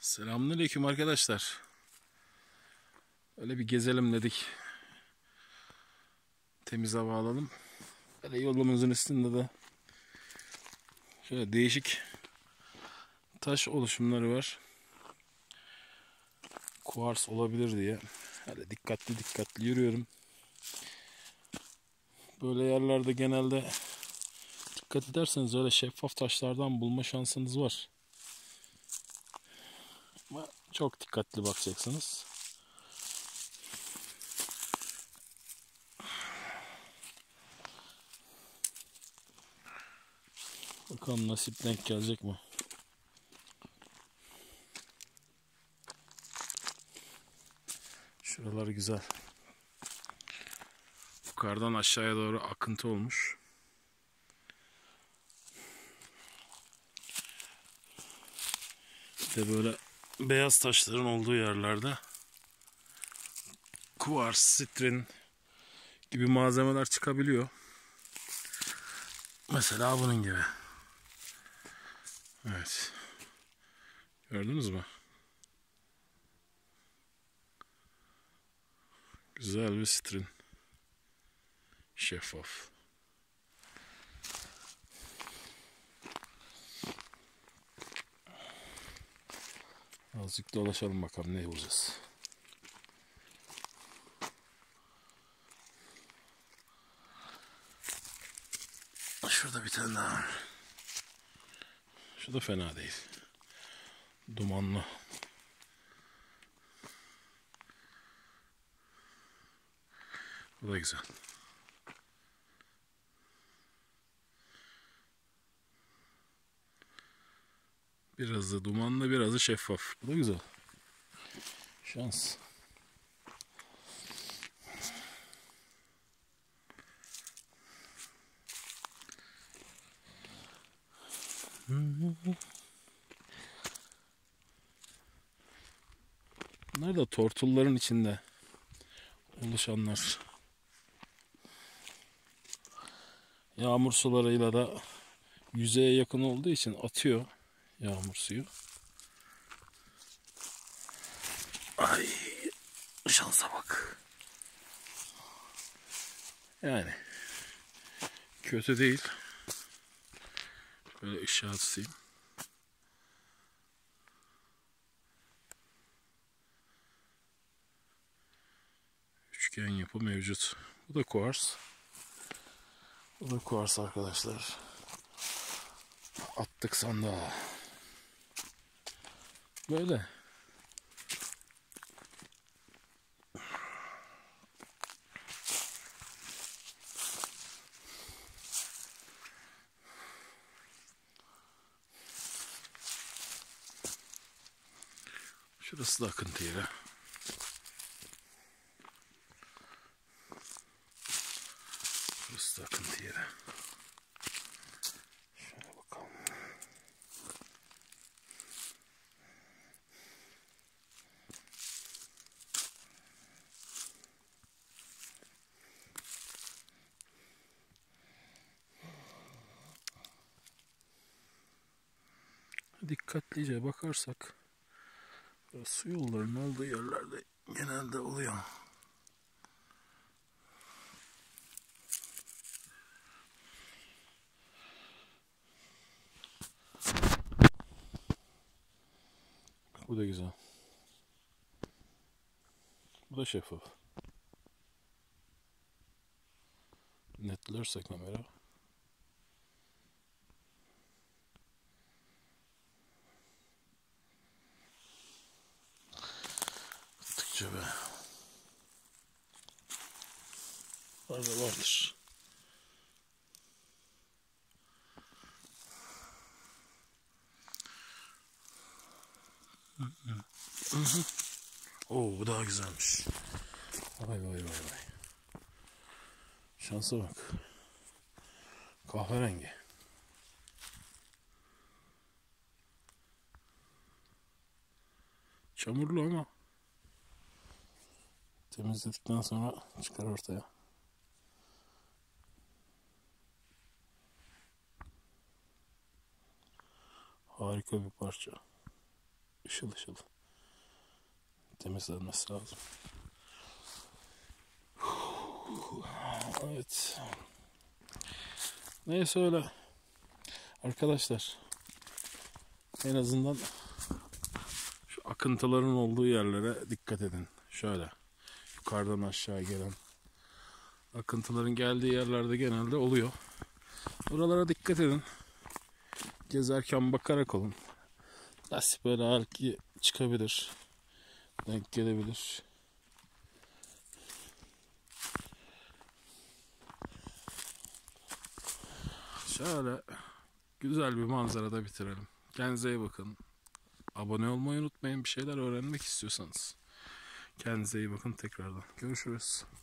Selamünaleyküm arkadaşlar. Öyle bir gezelim dedik. Temiz hava alalım. Böyle yolumuzun üstünde de şöyle değişik taş oluşumları var. Kuvars olabilir diye. Böyle dikkatli yürüyorum. Böyle yerlerde genelde dikkat ederseniz öyle şeffaf taşlardan bulma şansınız var. Ama çok dikkatli bakacaksınız. Bakalım nasip denk gelecek mi? Şuralar güzel. Yukarıdan aşağıya doğru akıntı olmuş. İşte böyle beyaz taşların olduğu yerlerde kuvars, sitrin gibi malzemeler çıkabiliyor. Mesela bunun gibi. Evet. Gördünüz mü? Güzel bir sitrin. Şeffaf. Azıcık dolaşalım bakalım ne bulacağız. Şurada bir tane daha var. Şu da fena değil. Dumanlı. Bu da güzel. Biraz da dumanlı, biraz da şeffaf. Bu da güzel. Şans. Bunlar da tortulların içinde oluşanlar. Yağmur sularıyla da yüzeye yakın olduğu için atıyor yağmur suyu. Ay, şansa bak. Yani kötü değil. Böyle ışığa tutayım. Üçgen yapı mevcut. Bu da kuvars. Bu da kuvars arkadaşlar. Attık sandığa. Böyle. Şurası da akıntı yeri. Şurası da akıntı yeri. Şöyle bakalım. Dikkatlice bakarsak su yollarının olduğu yerlerde genelde oluyor. Bu da güzel. Bu da şeffaf. Netlerse kamera. Tıkça be. Vardır. Oo, bu daha güzelmiş. Vay. Şansa bak. Kahverengi. Çamurlu ama temizledikten sonra çıkar ortaya. Harika bir parça. Işıl ışıl ışıl. Temizlenmesi lazım. Evet. Neyse öyle. Arkadaşlar, en azından şu akıntıların olduğu yerlere dikkat edin. Şöyle yukarıdan aşağı gelen akıntıların geldiği yerlerde genelde oluyor. Oralara dikkat edin. Gezerken bakarak olun. Nasip böyle belki çıkabilir. Denk gelebilir. Şöyle güzel bir manzarada bitirelim. Kendinize iyi bakın. Abone olmayı unutmayın, bir şeyler öğrenmek istiyorsanız. Kendinize iyi bakın tekrardan. Görüşürüz.